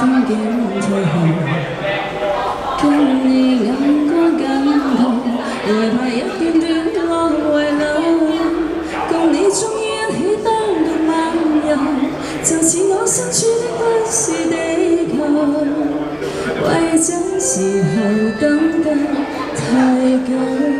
風景退後，跟你眼光緊扣，來拍一段段落遺留，共你終於一起當獨漫遊，就似我身處的不是地球，為這時候等得太久，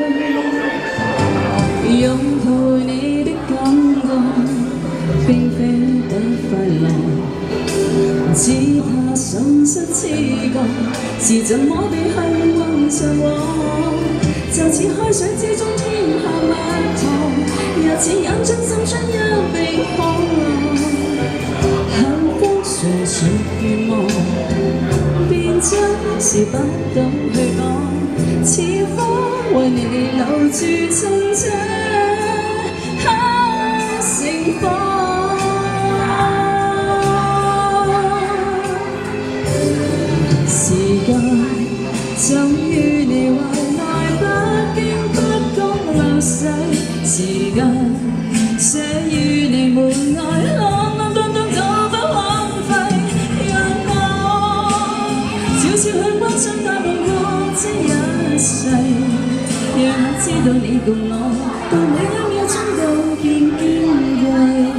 擁抱你的感覺。 並非不快樂，只怕喪失知覺，是怎麼被幸運着我？就似海水之中添下蜜糖，又似眼中滲出一滴汗。幸福誰屬願望，變真是不懂去講，似火為你留住真這黑星火。 怎於你懷內不經不覺流逝，時間寫於你門外，浪浪蕩蕩都不荒廢。讓我悄悄去關心那度過這一世，讓我知道你共我到每一秒鐘都變矜貴。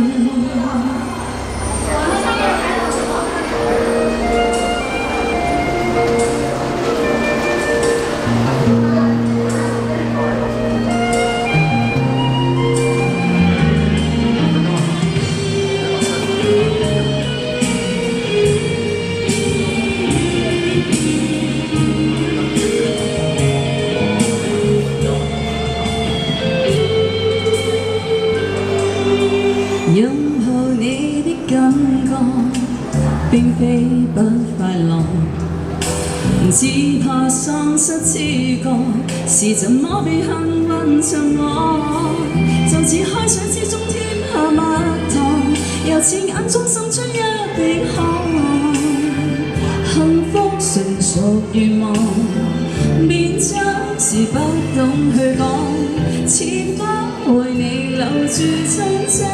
擁抱你的感覺，並非不快樂，只怕喪失知覺，是怎麼被幸運着我？就似海水之中添下蜜糖，又似眼中滲出一滴汗。幸福純屬願望，變真是不懂去講，似花為你留住真這。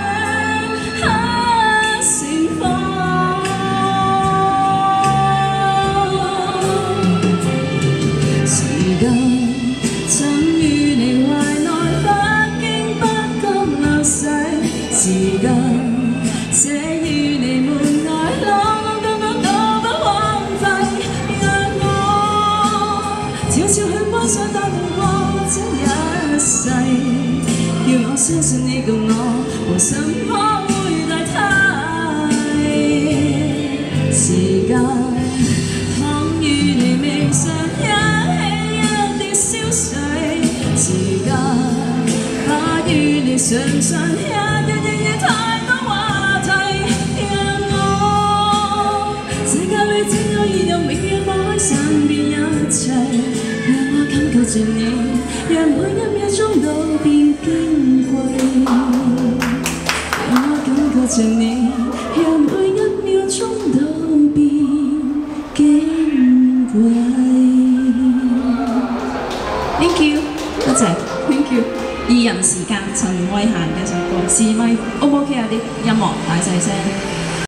怎於你懷內不經不覺流逝，時間寫於你門外，浪浪蕩蕩都不荒廢。讓我悄悄去觀賞帶動過這一世，叫我相信你共我無什麼會代替。時間躺於你面上。 時間把與你常常日夜太多話題，讓我世界裏只有熱又永遠放開散變一切，讓我感覺着你，讓每一秒鐘都變矜貴，讓我感覺着你，讓每一秒鐘都變矜貴。Thank you。 多謝 ，thank you。二人時間，陳慧嫻嘅首歌《示威》，O 唔 OK 啊？啲音樂大細聲。